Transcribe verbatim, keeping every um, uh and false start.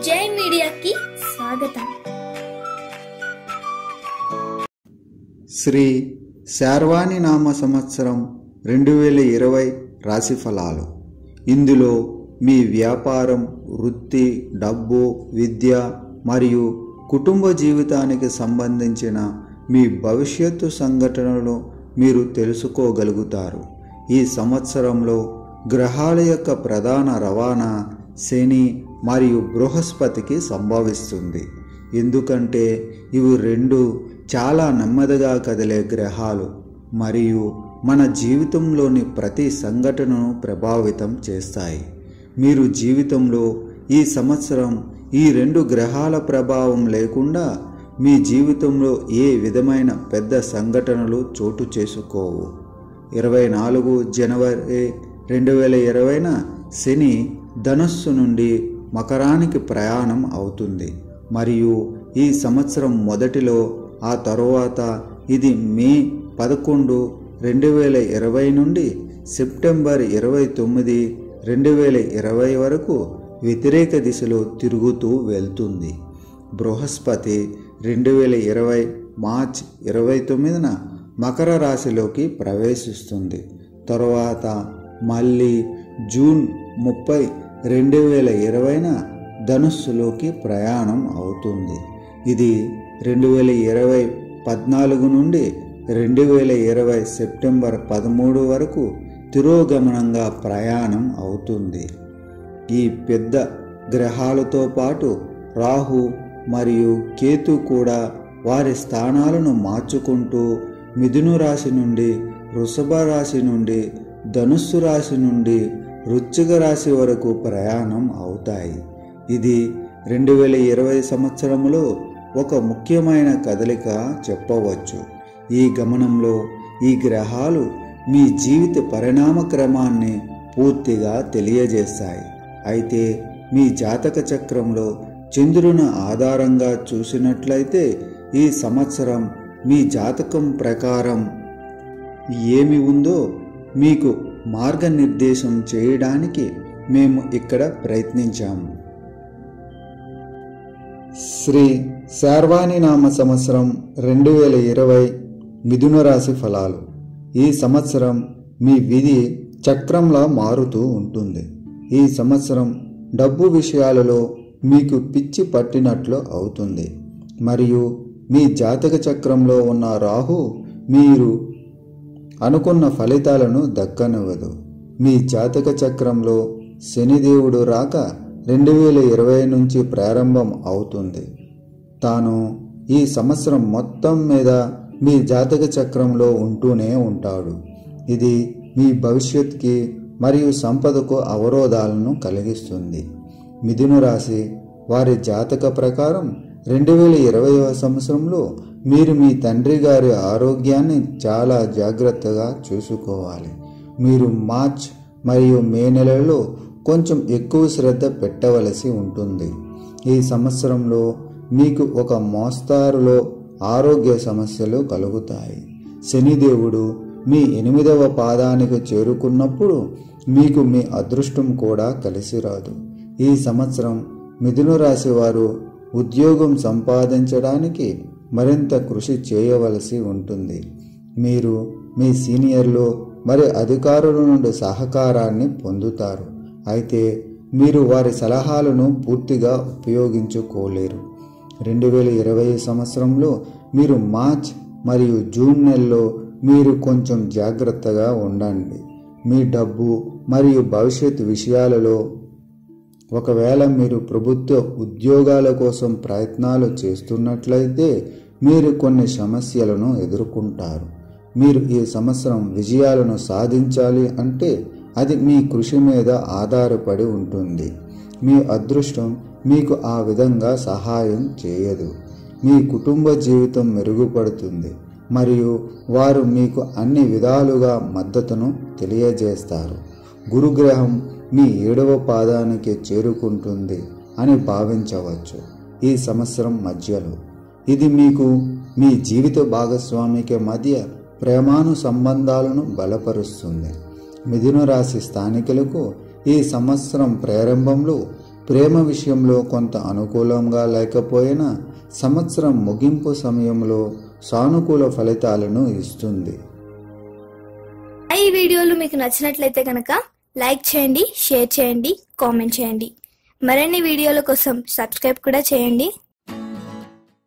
జై మీడియాకి స్వాగతం. శ్రీ శార్వాణి నామ సంవత్సరం రెండు వేల ఇరవై రాశి ఫలాలు. ఇందులో మీ వ్యాపారం, వృత్తి, డబ్బు, విద్య మరియు కుటుంబ జీవితానికి సంబంధించిన మీ భవిష్యత్తు సంఘటనలు మీరు తెలుసుకోగలుగుతారు. ఈ సంవత్సరంలో గ్రహాల యొక్క ప్రధాన రవాణా శని మరియు బృహస్పతికి సంభవిస్తుంది. ఎందుకంటే ఇవి రెండు చాలా నెమ్మదిగా కదిలే గ్రహాలు మరియు మన జీవితంలోని ప్రతి సంఘటనను ప్రభావితం చేస్తాయి. మీరు జీవితంలో ఈ సంవత్సరం ఈ రెండు గ్రహాల ప్రభావం లేకుండా మీ జీవితంలో ఏ విధమైన పెద్ద సంఘటనలు చోటు చేసుకోవు. ఇరవై నాలుగు జనవరి రెండు వేల ఇరవైన శని ధనస్సు నుండి మకరానికి ప్రయాణం అవుతుంది మరియు ఈ సంవత్సరం మొదటిలో, ఆ తరువాత ఇది మే పదకొండు రెండు వేల ఇరవై నుండి సెప్టెంబర్ ఇరవై తొమ్మిది రెండు వేల ఇరవై వరకు వ్యతిరేక దిశలో తిరుగుతూ వెళ్తుంది. బృహస్పతి రెండు వేల ఇరవై మార్చ్ ఇరవై తొమ్మిదిన మకర రాశిలోకి ప్రవేశిస్తుంది. తరువాత మళ్ళీ జూన్ ముప్పై రెండు వేల ఇరవైన ధనుస్సులోకి ప్రయాణం అవుతుంది. ఇది రెండు వేల ఇరవై పద్నాలుగు నుండి రెండు వేల ఇరవై సెప్టెంబర్ పదమూడు వరకు తిరోగమనంగా ప్రయాణం అవుతుంది. ఈ పెద్ద గ్రహాలతో పాటు రాహు మరియు కేతు కూడా వారి స్థానాలను మార్చుకుంటూ మిథున రాశి నుండి వృషభ రాశి నుండి ధనుస్సు రాశి నుండి వృశ్చిక రాశి వరకు ప్రయాణం అవుతాయి. ఇది రెండు వేల ఇరవై సంవత్సరంలో ఒక ముఖ్యమైన కదలిక చెప్పవచ్చు. ఈ గమనంలో ఈ గ్రహాలు మీ జీవిత పరిణామ క్రమాన్ని పూర్తిగా తెలియజేస్తాయి. అయితే మీ జాతక చక్రంలో చంద్రుని ఆధారంగా చూసినట్లయితే ఈ సంవత్సరం మీ జాతకం ప్రకారం ఏమి ఉందో మీకు మార్గనిర్దేశం చేయడానికి మేము ఇక్కడ ప్రయత్నించాము. శ్రీ శార్వాణి నామ సంవత్సరం రెండు వేల ఇరవై మిథున రాశి ఫలాలు. ఈ సంవత్సరం మీ విధి చక్రంలా మారుతూ ఉంటుంది. ఈ సంవత్సరం డబ్బు విషయాలలో మీకు పిచ్చి పట్టినట్లు అవుతుంది మరియు మీ జాతక చక్రంలో ఉన్న రాహు మీరు అనుకున్న ఫలితాలను దక్కనివ్వదు. మీ జాతక చక్రంలో శనిదేవుడు రాక రెండు వేల ఇరవై నుంచి ప్రారంభం అవుతుంది. తాను ఈ సంవత్సరం మొత్తం మీద మీ జాతక చక్రంలో ఉంటూనే ఉంటాడు. ఇది మీ భవిష్యత్తుకి మరియు సంపదకు అవరోధాలను కలిగిస్తుంది. మిథున రాశి వారి జాతక ప్రకారం రెండు వేల ఇరవైవ సంవత్సరంలో మీరు మీ తండ్రి గారి ఆరోగ్యాన్ని చాలా జాగ్రత్తగా చూసుకోవాలి. మీరు మార్చ్ మరియు మే నెలలో కొంచెం ఎక్కువ శ్రద్ధ పెట్టవలసి ఉంటుంది. ఈ సంవత్సరంలో మీకు ఒక మోస్తారులో ఆరోగ్య సమస్యలు కలుగుతాయి. శనిదేవుడు మీ ఎనిమిదవ పాదానికి చేరుకున్నప్పుడు మీకు మీ అదృష్టం కూడా కలిసి రాదు. ఈ సంవత్సరం మిథున రాశి వారు ఉద్యోగం సంపాదించడానికి మరింత కృషి చేయవలసి ఉంటుంది. మీరు మీ సీనియర్లు మరి అధికారుల నుండి సహకారాన్ని పొందుతారు. అయితే మీరు వారి సలహాలను పూర్తిగా ఉపయోగించుకోలేరు. రెండు వేల ఇరవై సంవత్సరంలో మీరు మార్చ్ మరియు జూన్ నెలలో మీరు కొంచెం జాగ్రత్తగా ఉండండి. మీ డబ్బు మరియు భవిష్యత్ విషయాలలో ఒకవేళ మీరు ప్రభుత్వ ఉద్యోగాల కోసం ప్రయత్నాలు చేస్తున్నట్లయితే మీరు కొన్ని సమస్యలను ఎదుర్కొంటారు. మీరు ఈ సంవత్సరం విజయాలను సాధించాలి అంటే అది మీ కృషి మీద ఆధారపడి ఉంటుంది. మీ అదృష్టం మీకు ఆ విధంగా సహాయం చేయదు. మీ కుటుంబ జీవితం మెరుగుపడుతుంది మరియు వారు మీకు అన్ని విధాలుగా మద్దతును తెలియజేస్తారు. గురుగ్రహం మీ ఏడవ పాదానికి చేరుకుంటుంది అని భావించవచ్చు. ఈ సంవత్సరం మధ్యలో ఇది మీకు మీ జీవిత భాగస్వామికి మధ్య ప్రేమాను సంబంధాలను బలపరుస్తుంది. మిథున రాశి స్థానికులకు ఈ సంవత్సరం ప్రారంభంలో ప్రేమ విషయంలో కొంత అనుకూలంగా లేకపోయినా సంవత్సరం ముగింపు సమయంలో సానుకూల ఫలితాలను ఇస్తుంది. ఈ వీడియోలు మీకు నచ్చినట్లయితే కనుక లైక్ చేయండి, షేర్ చేయండి, కామెంట్ చేయండి. మరిన్ని వీడియోల కోసం సబ్స్క్రైబ్ కూడా చేయండి.